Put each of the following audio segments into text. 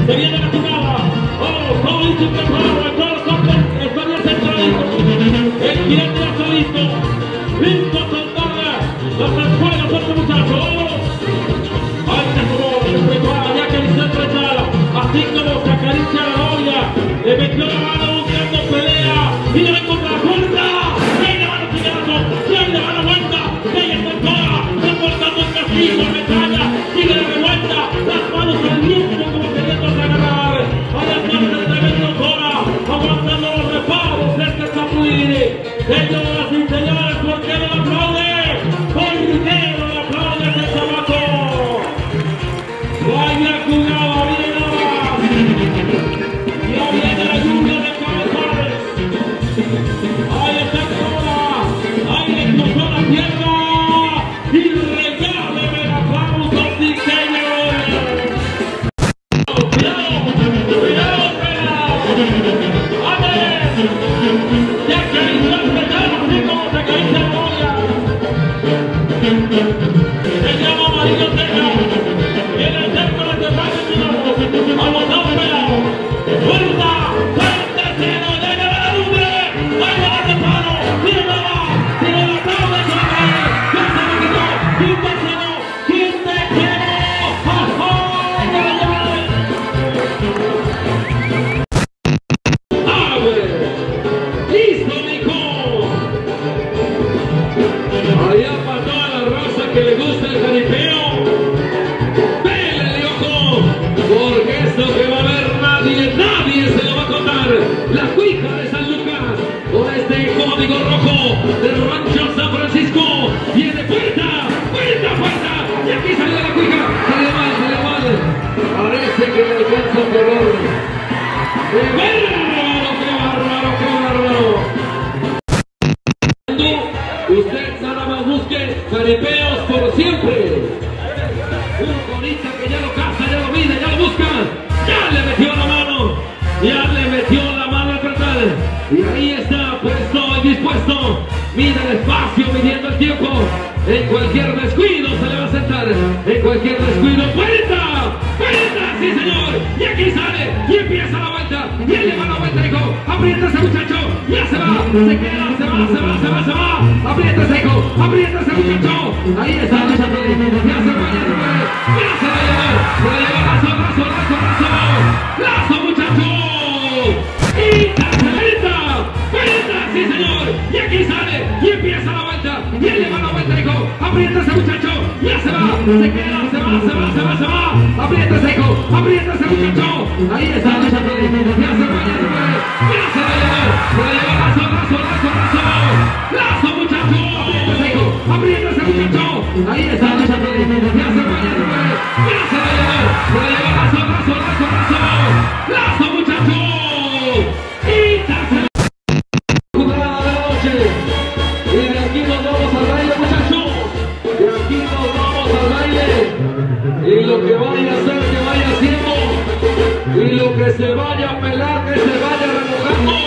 Se viene la jugada. Oh, todo listo y preparado. Estaría centradito. El cliente ya está listo. Listo a soltarle las escuelas a este muchacho. Ay, se acomodó, se prepara, ya acarició el trenzal. Así como se acaricia la novia. Le metió la mano buscando pelea. Y le va a encontrar la puerta. ¡Ahí le van a tirar! ¡Ya le van a vuelta! ¡Ella está en toda! ¡Reportando el castigo, metralla! ¡Sigue la revuelta! ¡Las manos al viento como queriendo agarrar! ¡Allá está el tremendo Cora! ¡Aguantando los reparos de este Chapuini! ¡Señoras y señores, ¿por qué no le aplaude? ¡Por qué no le aplaude a este chamaco! ¡Vaya jugada! ¡Viene nada más! ¡Ya viene la lluvia de cabezales! ¡Ahí está Cora! ¡Ahí le cruzó la tierra! ¡Y regáleme el aplauso, sí señor! ¡Cuidado! ¡Cuidado, Pena! ¡Ande! ¡Ya acarició el pedal así como se acaricia la novia! Se llama Amarillo Teja. Viene el centro de este baile de nuevo. ¡Vamos a un pelado! ¡Fuerza! ¡Fuerte! ¡Se lo llega la lumbre! ¡Ahí va el reparo! ¡Tiene nada! ¡Tiene la tabla! ¡Se lo cae! ¡Ya se lo quitó! ¡Quíteselo! ¡Quíteselo! ¡Ajá! ¡Listo, mijo! Allá para toda la raza que le gusta el jaripeo. ¡Pélele, ojo! Porque esto que va a ver nadie se lo va a contar. La cuija de San Lucas, con este código rojo del rancho San Francisco. Viene puerta, puerta, puerta. Y aquí salió la cuija. Salió mal. Parece que le alcanza un color. ¡Qué bárbaro, qué bárbaro, qué bárbaro! Usted nada más busque jaripeos por siempre. Un corita que ya lo caza, ya lo mide, ya lo busca. Ya le metió la mano al pretal. Y ahí está, puesto y dispuesto. Mide el espacio, midiendo el tiempo. En cualquier descuido se le va a sentar. En cualquier descuido. ¡Puerta! ¡Puerta! ¡Sí, señor! Y aquí sale. Y empieza la vuelta. Y él le va la vuelta, hijo. Aprieta ese muchacho. Ya se va. Se queda. Se va. Aprieta ese hijo. Aprieta ese muchacho. Ahí está el muchacho. Ya se va. Ya se va a llevar. Se va a llevar. Lazo, muchacho. Y ¡puerta! ¡Sí, señor! Y aquí sale. Y empieza la vuelta. Y él le va la vuelta, hijo. Aprieta ese muchacho. Ya se va. Se queda. Se va. Aprieta ese hijo. Aprieta ese muchacho. Ahí está el muchacho. Ya se va. Ya se va a llevar. Se va a llevar. Lazo, muchacho. Aprieta ese hijo. Aprieta ese muchacho. Ahí está el muchacho. Ya se va. Ya se va a llevar. Se va a llevar. Lazo, muchacho. Y tercera jugada de la noche. Y de aquí nos vamos al baile, muchachos. De aquí nos vamos al baile. Y lo que vaya a hacer, que vaya haciendo. Y lo que se vaya a pelar, que se vaya remojando.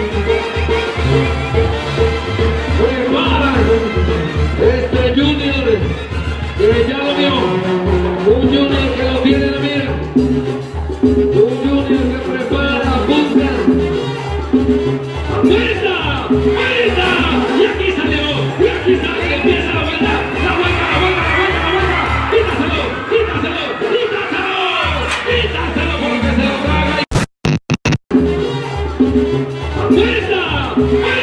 Prepara este Junior, que ya lo vio. Un Junior que lo tiene de mira. Un Junior que prepara, busca. ¡Puerta! ¡Puerta! Y aquí salió. Empieza la vuelta. La vuelta. Quítaselo porque se lo traga. ¡Puerta!